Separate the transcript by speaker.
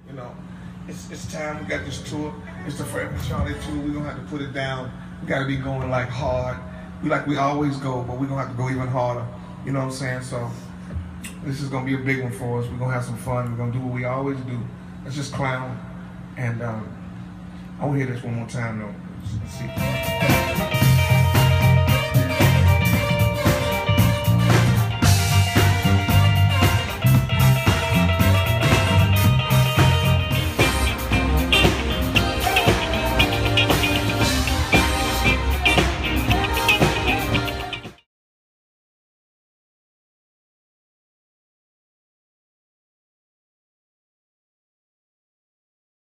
Speaker 1: You know, it's time. We got this tour. It's the Forever Charlie tour. We're gonna have to put it down. We gotta be going like hard. We always go, but we're gonna have to go even harder. You know what I'm saying? So this is gonna be a big one for us. We're gonna have some fun. We're gonna do what we always do. Let's just clown. And I want to hear this one more time though. Let's see.